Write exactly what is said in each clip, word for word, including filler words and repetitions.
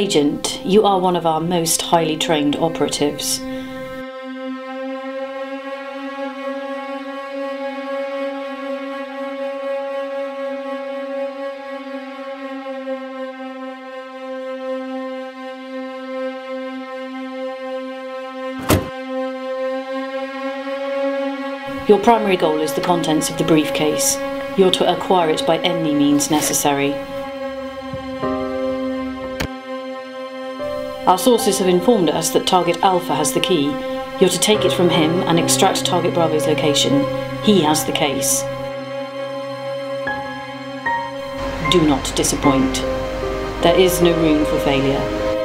Agent, you are one of our most highly trained operatives. Your primary goal is the contents of the briefcase. You're to acquire it by any means necessary. Our sources have informed us that Target Alpha has the key. You're to take it from him and extract Target Bravo's location. He has the case. Do not disappoint. There is no room for failure.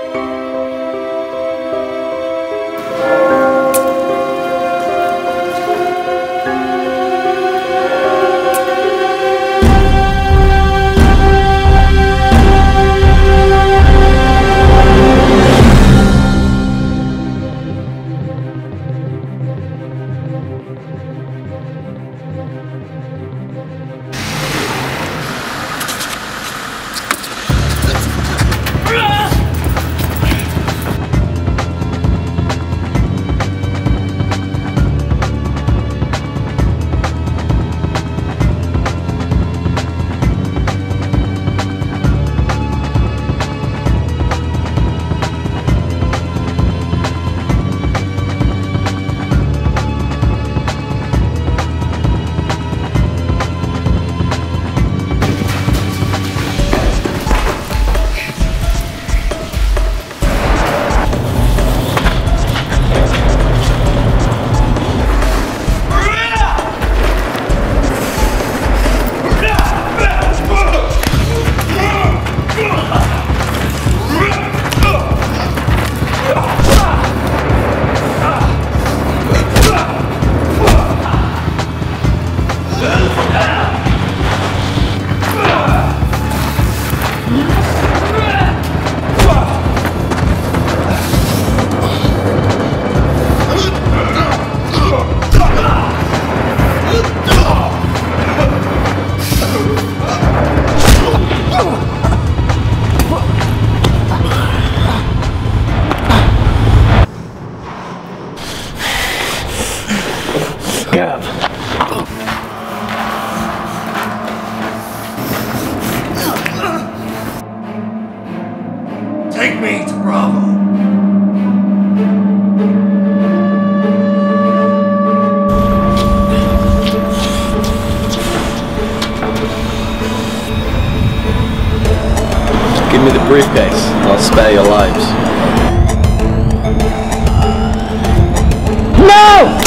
Take me to Bravo. Give me the briefcase, and I'll spare your lives. No!